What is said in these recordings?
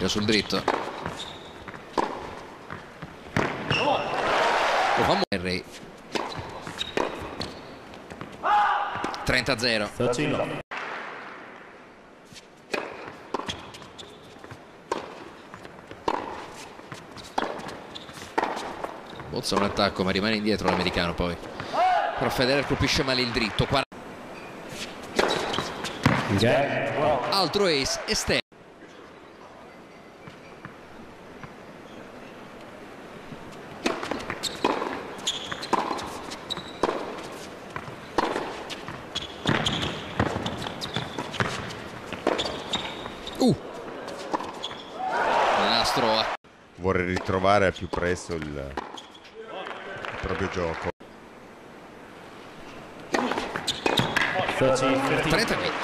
sul dritto. Lo fa Murray. 30-0. Bozza un attacco ma rimane indietro l'americano poi. Però Federer colpisce male il dritto. Altro ace esterno. Nastro. Vorrei ritrovare al più presto il proprio gioco. 30-15.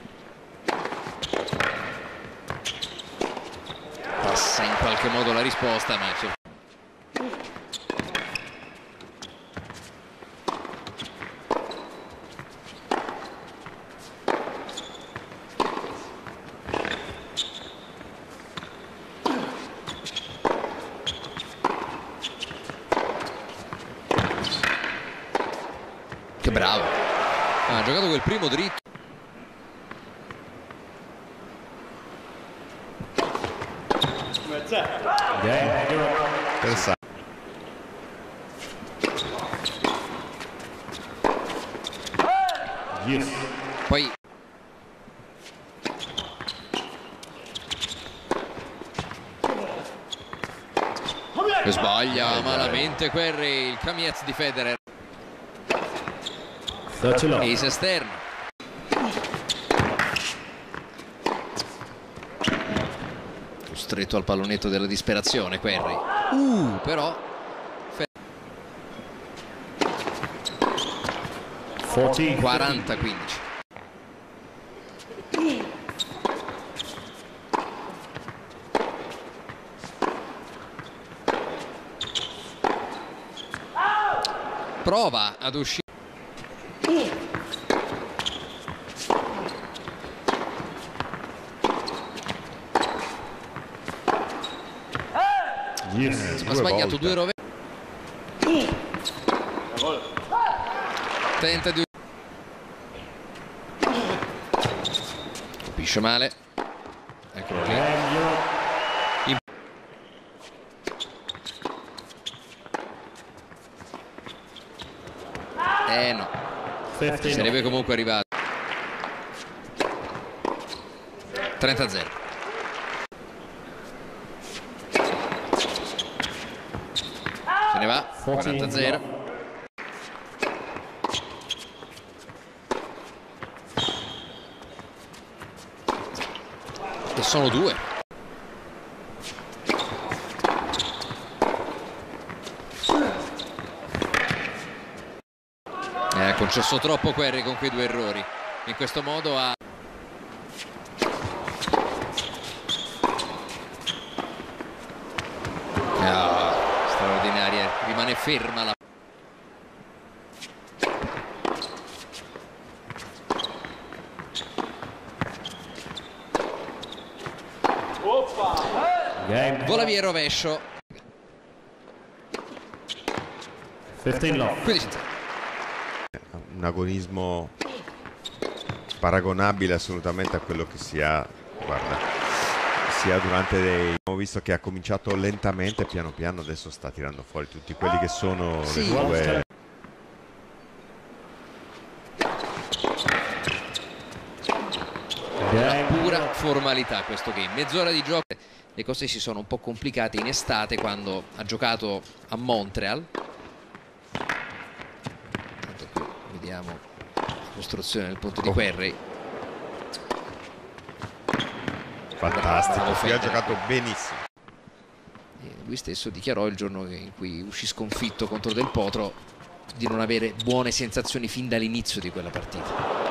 Passa in qualche modo la risposta, ma c'è. Che bravo. Ha giocato quel primo dritto. Interessante. Poi sbaglia malamente Querrey, il Kamiez di Federer. Ace esterno. Stretto al pallonetto della disperazione Querrey. Però 40-15. Prova ad uscire. Ha sbagliato due rovesci. Tenta di. Capisce male. Eccolo lì. No. Ci sarebbe comunque arrivato. 30-0. Se ne va. 40-0. E sono due. Ha concesso troppo Querrey con quei due errori. In questo modo ha. Straordinaria. Rimane ferma la. Vola via il rovescio. 15-0. Un agonismo paragonabile assolutamente a quello che si ha, guarda, sia durante dei. Abbiamo visto che ha cominciato lentamente, piano piano adesso sta tirando fuori tutti quelli che sono le sue. Pura formalità questo game. Mezz'ora di gioco. Le cose si sono un po' complicate in estate quando ha giocato a Montreal. Vediamo la costruzione del punto di Querrey. Fantastico, qui ha giocato benissimo. E lui stesso dichiarò il giorno in cui uscì sconfitto contro Del Potro di non avere buone sensazioni fin dall'inizio di quella partita.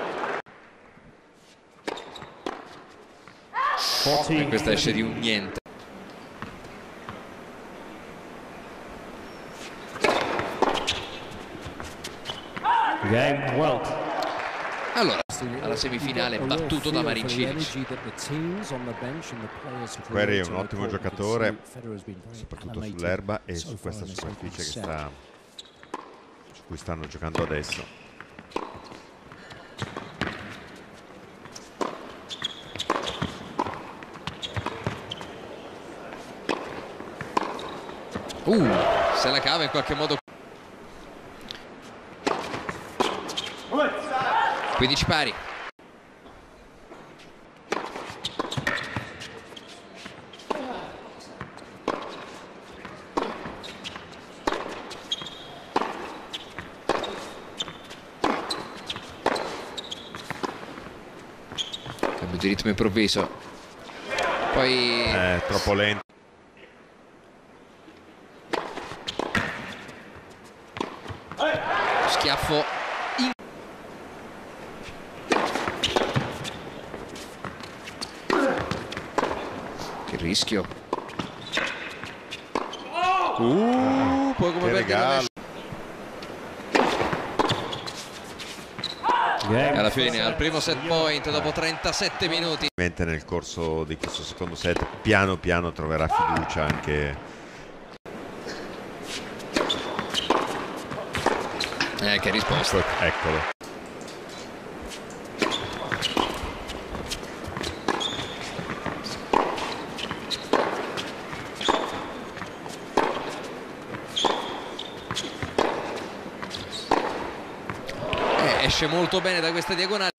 E questa esce di un niente. Allora, alla semifinale, battuto da Marin Cilic. Querrey è un ottimo giocatore, soprattutto sull'erba e su questa superficie su cui stanno giocando adesso. Se la cava in qualche modo. 15 pari. Cambio di ritmo improvviso. Poi troppo lento. Schiaffo in... Che rischio. Poi come regalo. Alla fine al primo set point dopo 37 minuti. Nel corso di questo secondo set piano piano troverà fiducia anche. Che risposta. Eccolo. Esce molto bene da questa diagonale.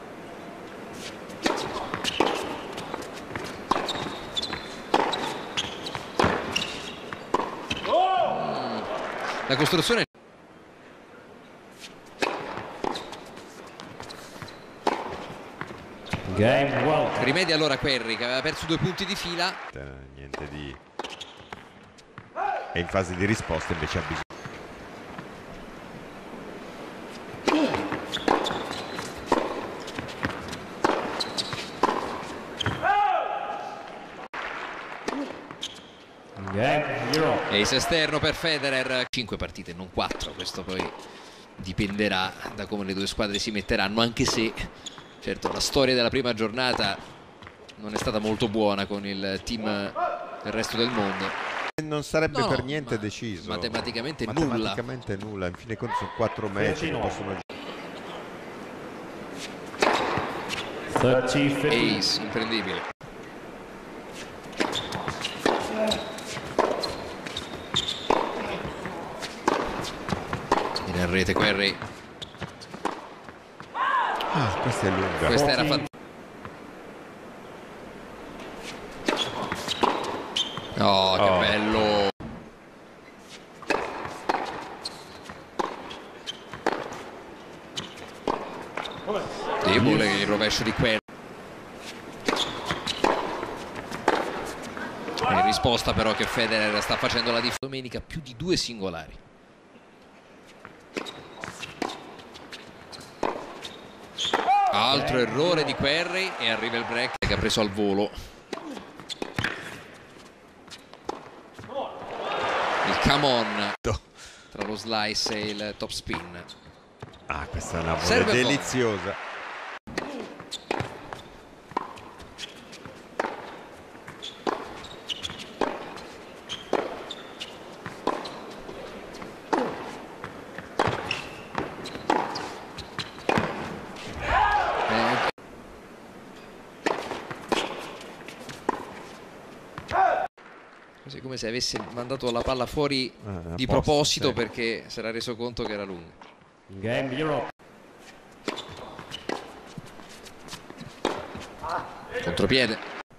La costruzione. Rimedia allora Querrey, che aveva perso 2 punti di fila. Niente di... È in fase di risposta, invece ha bisogno. Ace esterno per Federer. 5 partite, non 4. Questo poi dipenderà da come le due squadre si metteranno, anche se certo la storia della prima giornata non è stata molto buona con il team del resto del mondo. Non sarebbe per niente deciso. Matematicamente nulla. Matematicamente nulla. In fin dei conti sono 4 match che possono... Ace, imprendibile. In rete Querrey. Questa è lunga. Questa era fantastica. Oh, che bello. Debole il rovescio di Querrey. In risposta però che Federer sta facendo la differenza. Domenica più di 2 singolari. Altro errore di Querrey e arriva il break che ha preso al volo. Il come on tra lo slice e il top spin. Questa è una bolla deliziosa. Così come se avesse mandato la palla fuori di proposito, sì, perché si era reso conto che era lunga. Game Europe. Contropiede.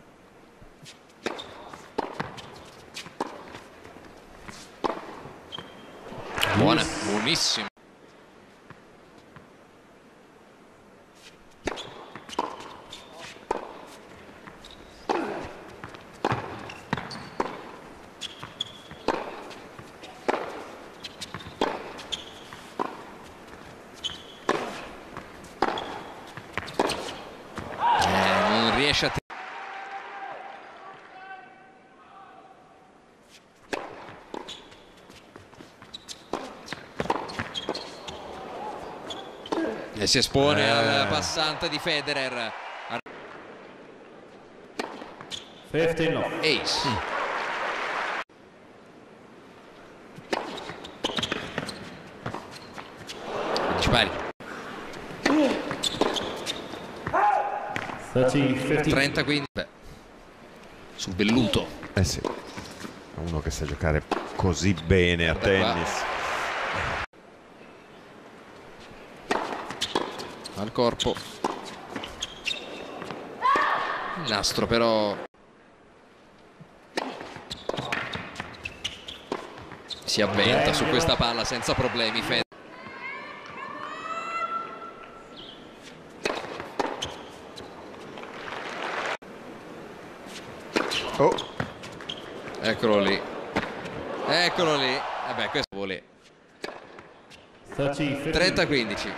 Buona, buonissimo. Non riesce a... E si espone al passante di Federer. 15 love. Ace. Pari. 30 quindi sul velluto. Eh sì, uno che sa giocare così bene a tennis. Al corpo. Il nastro però si avventa su questa palla senza problemi. Federer. Oh. Eccolo lì. Eccolo lì. Vabbè, questo vuole. 30-15.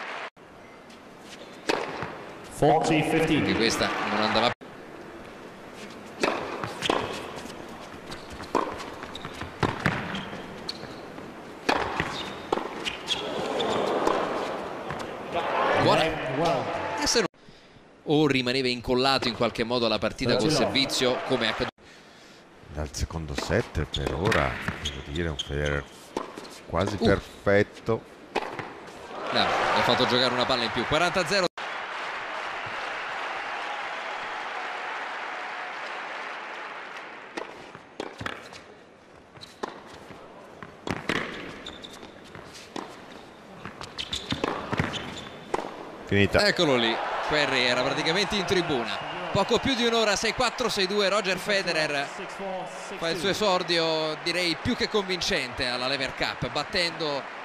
40-15. Anche questa non andava più. Buona. O rimaneva incollato in qualche modo alla partita col servizio, come è accaduto dal secondo set. Per ora devo dire un Federer quasi perfetto. No, ha fatto giocare una palla in più. 40-0. Finita. Eccolo lì. Querrey era praticamente in tribuna. Poco più di un'ora. 6-4, 6-2. Roger Federer fa il suo esordio, direi più che convincente, alla Lever Cup, battendo